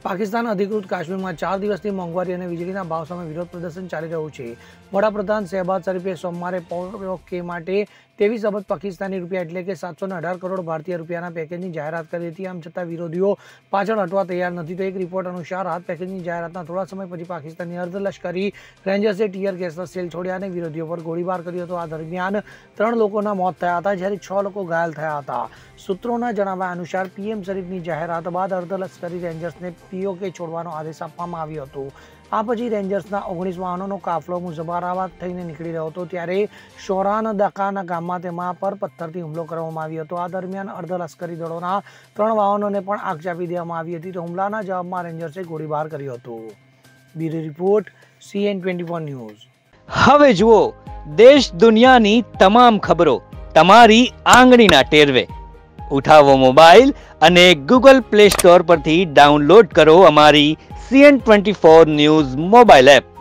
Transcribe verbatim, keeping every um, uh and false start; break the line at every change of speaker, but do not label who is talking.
પાકિસ્તાન અધિકૃત કાશ્મીરમાં ચાર દિવસથી મોંઘવારી અને વીજળીના ભાવ સામે વિરોધ પ્રદર્શન ચાલી રહ્યું છે। વડાપ્રધાન શહેબાઝ શરીફે સોમવારે પીઓકે માટે ત્રેવીસ અબજ પાકિસ્તાની રૂપિયા એટલે કે સાતસો ને અઢાર કરોડ ભારતીય રૂપિયાના પેકેજની જાહેરાત કરી હતી। આમ છતાં વિરોધીઓ પાછળ હટવા તૈયાર નથી। તો એક રિપોર્ટ અનુસાર આ પેકેજની જાહેરાતના થોડા સમય પછી પાકિસ્તાની અર્ધલશ્કરી રેન્જર્સે ટીયર ગેસના સેલ છોડ્યા અને વિરોધીઓ પર ગોળીબાર કર્યો હતો। આ દરમિયાન ત્રણ લોકોના મોત થયા હતા જ્યારે છ લોકો ઘાયલ થયા હતા। સૂત્રોના જણાવ્યા અનુસાર પીએમ શરીફની જાહેરાત બાદ અર્ધલશ્કરી રેન્જર્સને પીઓકે છોડવાનો આદેશ આપવામાં આવ્યો હતો। આ પછી રેન્જર્સના ઓગણીસ વાહનોનો કાફલો મુઝફ્ફરાબાદ થઈને નીકળી રહ્યો હતો ત્યારે શોરાન દકાના ગામમાં તેમાં પર પથ્થરથી હુમલો કરવામાં આવ્યો હતો। આ દરમિયાન અર્ધલશ્કરી દળોના ત્રણ વાહનોને પણ આગ ચાંપી દેવામાં આવી હતી। તો હુમલાના જવાબમાં રેન્જર્સે ગોળીબાર કર્યો હતો। Bureau report CN twenty four news.
હવે જુઓ દેશ દુનિયાની તમામ ખબરો તમારી આંગળીના ટેરવે। ઉઠાવો મોબાઈલ અને ગૂગલ પ્લે સ્ટોર પરથી ડાઉનલોડ કરો અમારી CN twenty four news mobile app.